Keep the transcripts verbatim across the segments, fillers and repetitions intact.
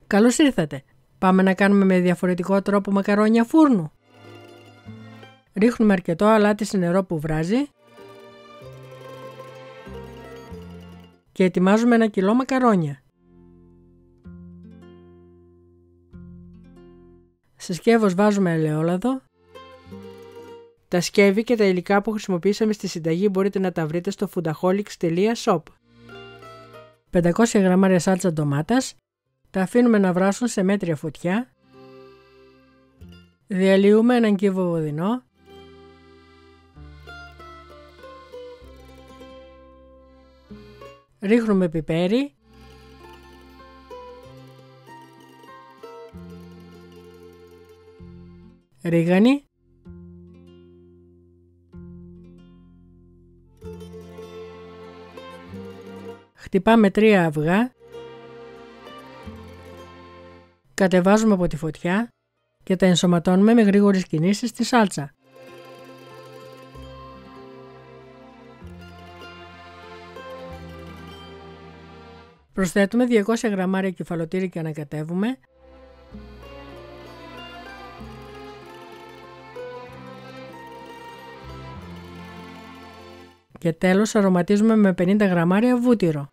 Καλώς ήρθατε. Πάμε να κάνουμε με διαφορετικό τρόπο μακαρόνια φούρνου. Ρίχνουμε αρκετό αλάτι σε νερό που βράζει και ετοιμάζουμε ένα κιλό μακαρόνια. Σε σκεύος βάζουμε ελαιόλαδο. Τα σκεύη και τα υλικά που χρησιμοποίησαμε στη συνταγή μπορείτε να τα βρείτε στο foodaholics τελεία shop. πεντακόσια γραμμάρια σάλτσα ντομάτας. Τα αφήνουμε να βράσουν σε μέτρια φωτιά. Διαλύουμε έναν κύβο βοδινό. Ρίχνουμε πιπέρι. Ρίγανη. Χτυπάμε τρία αυγά. Κατεβάζουμε από τη φωτιά και τα ενσωματώνουμε με γρήγορες κινήσεις στη σάλτσα. Προσθέτουμε διακόσια γραμμάρια κεφαλοτήρι και ανακατεύουμε. Και τέλος αρωματίζουμε με πενήντα γραμμάρια βούτυρο.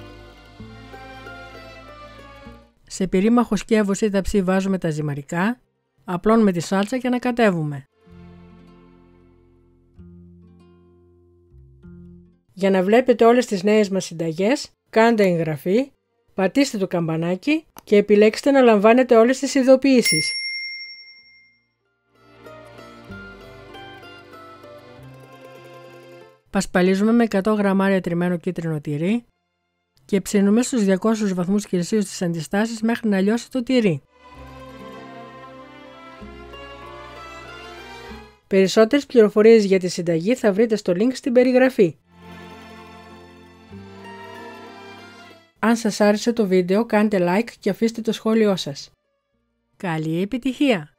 Σε πυρήμαχο σκεύος ή ταψί βάζουμε τα ζυμαρικά, απλώνουμε τη σάλτσα και ανακατεύουμε. Για να βλέπετε όλες τις νέες μας συνταγές, κάντε εγγραφή, πατήστε το καμπανάκι και επιλέξτε να λαμβάνετε όλες τις ειδοποιήσεις. Πασπαλίζουμε με εκατό γραμμάρια τριμμένο κίτρινο τυρί και ψήνουμε στους διακόσιους βαθμούς Κελσίου στις αντιστάσεις μέχρι να λιώσει το τυρί. Περισσότερες πληροφορίες για τη συνταγή θα βρείτε στο link στην περιγραφή. Αν σας άρεσε το βίντεο κάντε like και αφήστε το σχόλιο σας. Καλή επιτυχία!